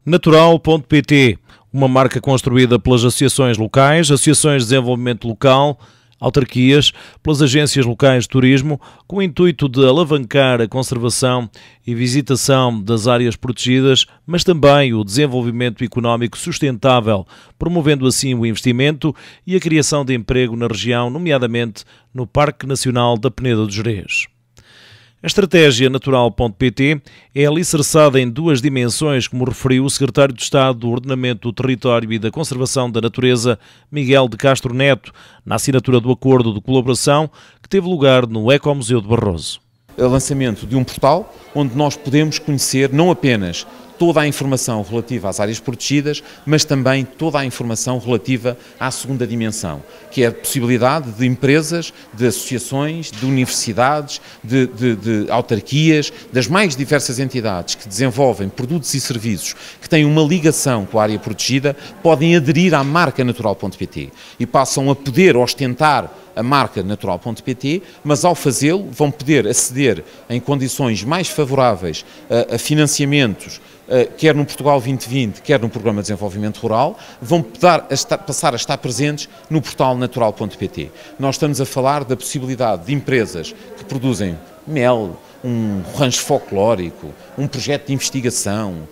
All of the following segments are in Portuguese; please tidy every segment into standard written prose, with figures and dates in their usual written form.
Natural.pt, uma marca construída pelas associações locais, associações de desenvolvimento local, autarquias, pelas agências locais de turismo, com o intuito de alavancar a conservação e visitação das áreas protegidas, mas também o desenvolvimento económico sustentável, promovendo assim o investimento e a criação de emprego na região, nomeadamente no Parque Nacional da Peneda do Gerês. A estratégia Natural.pt é alicerçada em duas dimensões, como referiu o secretário de Estado do Ordenamento do Território e da Conservação da Natureza, Miguel de Castro Neto, na assinatura do acordo de colaboração que teve lugar no Ecomuseu de Barroso. O lançamento de um portal onde nós podemos conhecer não apenas toda a informação relativa às áreas protegidas, mas também toda a informação relativa à segunda dimensão, que é a possibilidade de empresas, de associações, de universidades, de autarquias, das mais diversas entidades que desenvolvem produtos e serviços que têm uma ligação com a área protegida, podem aderir à marca Natural.pt e passam a poder ostentar a marca Natural.pt, mas ao fazê-lo vão poder aceder em condições mais favoráveis a financiamentos, quer no Portugal 2020, quer no Programa de Desenvolvimento Rural, vão passar a estar presentes no portal Natural.pt. Nós estamos a falar da possibilidade de empresas que produzem mel, um rancho folclórico, um projeto de investigação,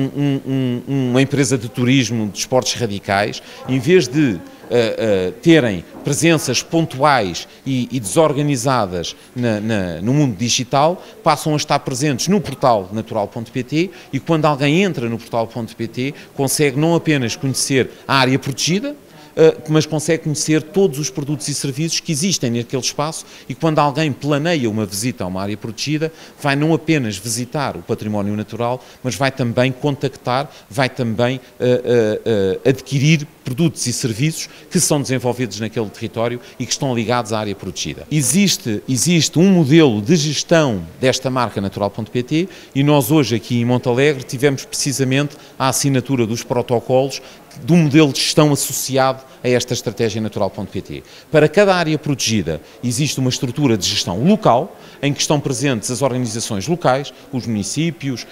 uma empresa de turismo de esportes radicais, em vez de terem presenças pontuais e desorganizadas no mundo digital, passam a estar presentes no portal Natural.pt e quando alguém entra no portal.pt consegue não apenas conhecer a área protegida, mas consegue conhecer todos os produtos e serviços que existem naquele espaço e quando alguém planeia uma visita a uma área protegida, vai não apenas visitar o património natural, mas vai também contactar, vai também adquirir produtos e serviços que são desenvolvidos naquele território e que estão ligados à área protegida. Existe um modelo de gestão desta marca Natural.pt e nós hoje aqui em Montalegre tivemos precisamente a assinatura dos protocolos do modelo de gestão associado a esta estratégia Natural.pt. Para cada área protegida existe uma estrutura de gestão local, em que estão presentes as organizações locais, os municípios,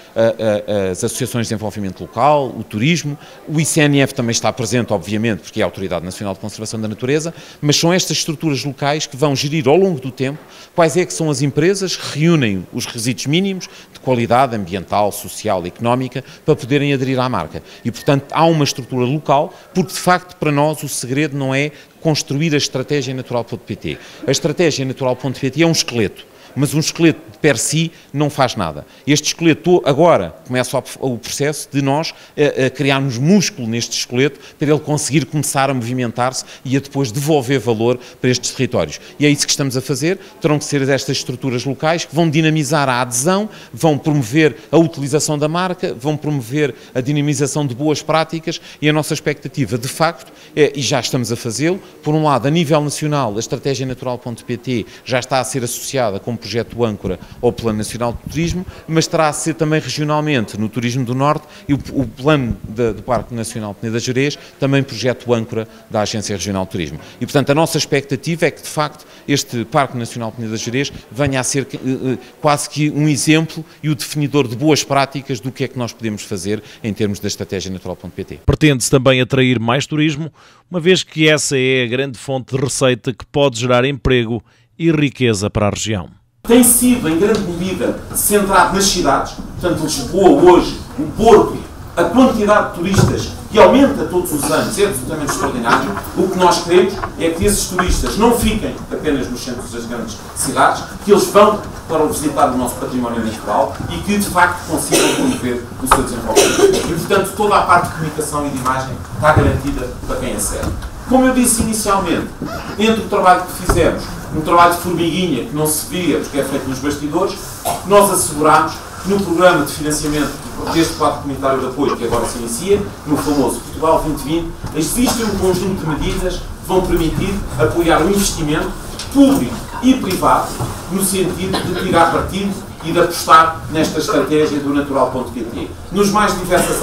as associações de desenvolvimento local, o turismo, o ICNF também está presente, obviamente, porque é a Autoridade Nacional de Conservação da Natureza, mas são estas estruturas locais que vão gerir ao longo do tempo quais é que são as empresas que reúnem os requisitos mínimos de qualidade ambiental, social e económica para poderem aderir à marca. E, portanto, há uma estrutura local, porque, de facto, para nós o segredo não é construir a estratégia Natural.pt. A estratégia Natural.pt é um esqueleto, mas um esqueleto de per si não faz nada. Este esqueleto agora começa o processo de nós criarmos músculo neste esqueleto para ele conseguir começar a movimentar-se e a depois devolver valor para estes territórios. E é isso que estamos a fazer, terão que ser estas estruturas locais que vão dinamizar a adesão, vão promover a utilização da marca, vão promover a dinamização de boas práticas e a nossa expectativa, de facto, e já estamos a fazê-lo, por um lado, a nível nacional, a estratégia Natural.pt já está a ser associada com projeto âncora ao Plano Nacional de Turismo, mas terá a ser também regionalmente no Turismo do Norte e o plano do Parque Nacional de Peneda do Gerês, também projeto âncora da Agência Regional de Turismo. E, portanto, a nossa expectativa é que, de facto, este Parque Nacional de Peneda do Gerês venha a ser quase que um exemplo e o definidor de boas práticas do que é que nós podemos fazer em termos da estratégia Natural.pt. Pretende-se também atrair mais turismo, uma vez que essa é a grande fonte de receita que pode gerar emprego e riqueza para a região. Tem sido, em grande medida, centrado nas cidades, portanto, Lisboa hoje, o Porto, a quantidade de turistas que aumenta todos os anos é absolutamente extraordinário. O que nós queremos é que esses turistas não fiquem apenas nos centros das grandes cidades, que eles vão para visitar o nosso património natural e que, de facto, consigam promover o seu desenvolvimento. E, portanto, toda a parte de comunicação e de imagem está garantida para quem acede. Como eu disse inicialmente, entre o trabalho que fizemos, um trabalho de formiguinha que não se via, porque é feito nos bastidores, nós assegurámos que no programa de financiamento deste quadro comunitário de apoio, que agora se inicia, no famoso Portugal 2020, existe um conjunto de medidas que vão permitir apoiar o investimento público e privado no sentido de tirar partido e de apostar nesta estratégia do Natural.pt, nos mais diversas áreas.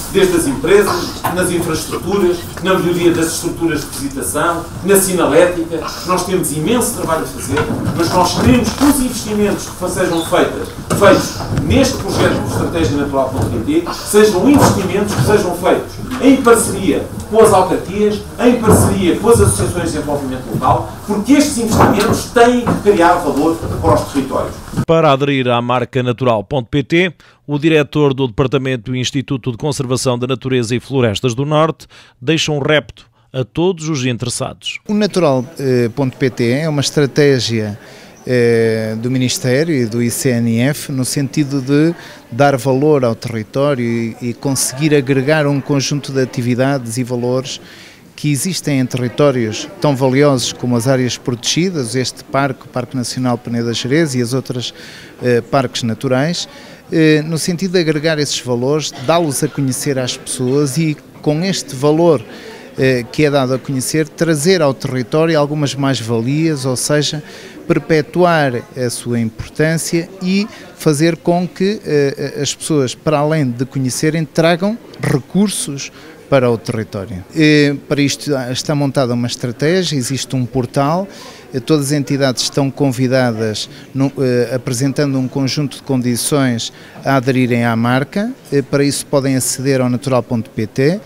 desde as empresas, nas infraestruturas, na melhoria das estruturas de visitação, na sinalética. Nós temos imenso trabalho a fazer, mas nós queremos que os investimentos que sejam feitos neste projeto de Estratégia Natural.pt sejam investimentos que sejam feitos em parceria com as autarquias, em parceria com as associações de desenvolvimento local, porque estes investimentos têm que criar valor para os territórios. Para aderir à marca Natural.pt, o diretor do Departamento do Instituto de Conservação da Natureza e Florestas do Norte deixa um repto a todos os interessados. O Natural.pt é uma estratégia do Ministério e do ICNF no sentido de dar valor ao território e conseguir agregar um conjunto de atividades e valores que existem em territórios tão valiosos como as áreas protegidas, este parque, o Parque Nacional Peneda Gerês e as outras parques naturais, no sentido de agregar esses valores, dá-los a conhecer às pessoas e com este valor que é dado a conhecer, trazer ao território algumas mais-valias, ou seja, perpetuar a sua importância e fazer com que as pessoas, para além de conhecerem, tragam recursos para o território. Para isto está montada uma estratégia, existe um portal, todas as entidades estão convidadas, apresentando um conjunto de condições a aderirem à marca, para isso podem aceder ao natural.pt,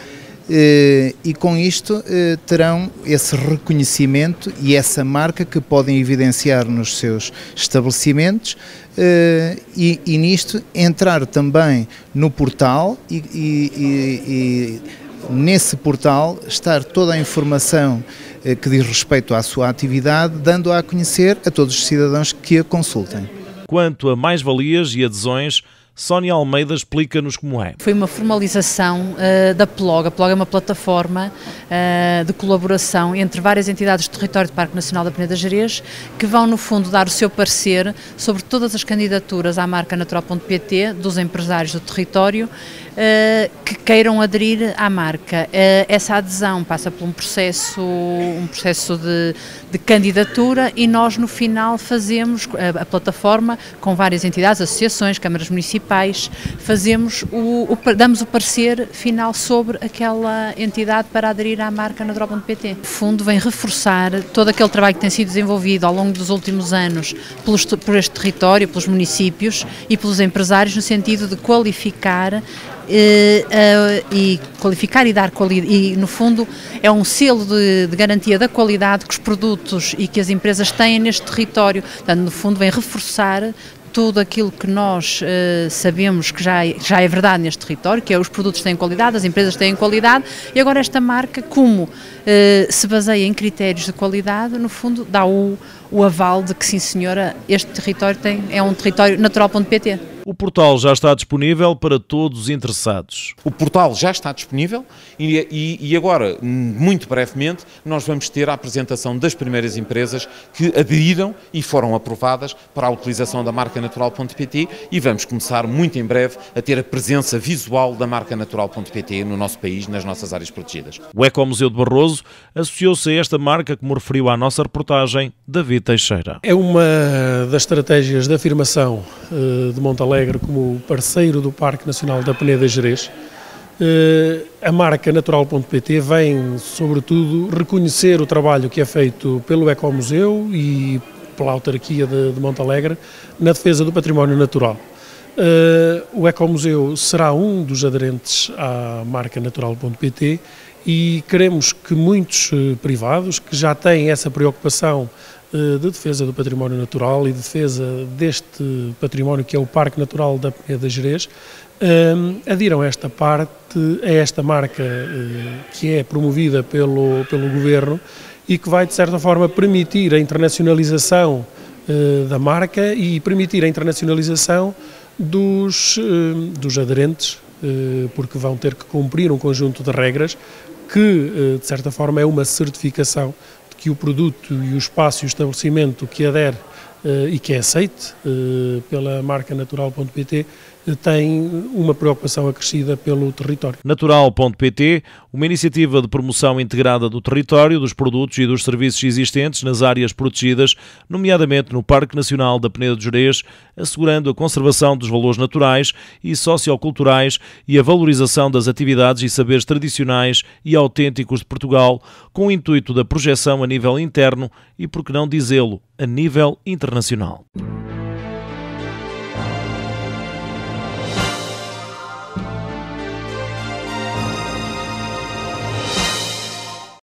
e com isto terão esse reconhecimento e essa marca que podem evidenciar nos seus estabelecimentos e nisto entrar também no portal e nesse portal estar toda a informação que diz respeito à sua atividade, dando-a a conhecer a todos os cidadãos que a consultem. Quanto a mais-valias e adesões, Sónia Almeida explica-nos como é. Foi uma formalização da PLOG. A PLOG é uma plataforma de colaboração entre várias entidades do território do Parque Nacional da Peneda Gerês que vão, no fundo, dar o seu parecer sobre todas as candidaturas à marca Natural.pt dos empresários do território que queiram aderir à marca. Essa adesão passa por um processo de candidatura e nós, no final, fazemos a plataforma com várias entidades, associações, câmaras municipais, damos o parecer final sobre aquela entidade para aderir à marca Natural.pt. O fundo vem reforçar todo aquele trabalho que tem sido desenvolvido ao longo dos últimos anos por este território, pelos municípios e pelos empresários, no sentido de qualificar e dar qualidade, e no fundo é um selo de garantia da qualidade que os produtos e que as empresas têm neste território. Portanto, no fundo vem reforçar tudo aquilo que nós sabemos que já é verdade neste território, que é os produtos têm qualidade, as empresas têm qualidade, e agora esta marca, como se baseia em critérios de qualidade, no fundo dá o aval de que, sim senhora, este território é um território Natural.pt. O portal já está disponível para todos os interessados. O portal já está disponível e agora, muito brevemente, nós vamos ter a apresentação das primeiras empresas que aderiram e foram aprovadas para a utilização da marca Natural.pt e vamos começar muito em breve a ter a presença visual da marca Natural.pt no nosso país, nas nossas áreas protegidas. O Ecomuseu de Barroso associou-se a esta marca, como referiu à nossa reportagem David Teixeira. É uma das estratégias de afirmação de Montalegre como parceiro do Parque Nacional da Peneda Gerês. A marca Natural.pt vem, sobretudo, reconhecer o trabalho que é feito pelo Ecomuseu e pela autarquia de Montalegre na defesa do património natural. O Ecomuseu será um dos aderentes à marca Natural.pt e queremos que muitos privados que já têm essa preocupação de defesa do património natural e de defesa deste património que é o Parque Natural da Peneda Gerês, adiram a esta marca que é promovida pelo Governo e que vai, de certa forma, permitir a internacionalização da marca e permitir a internacionalização dos aderentes, porque vão ter que cumprir um conjunto de regras que, de certa forma, é uma certificação que o produto e o espaço e o estabelecimento que adere e que é aceite pela marca Natural.pt tem uma preocupação acrescida pelo território. Natural.pt, uma iniciativa de promoção integrada do território, dos produtos e dos serviços existentes nas áreas protegidas, nomeadamente no Parque Nacional da Peneda de Gerês, assegurando a conservação dos valores naturais e socioculturais e a valorização das atividades e saberes tradicionais e autênticos de Portugal, com o intuito da projeção a nível interno e, por que não dizê-lo, a nível internacional.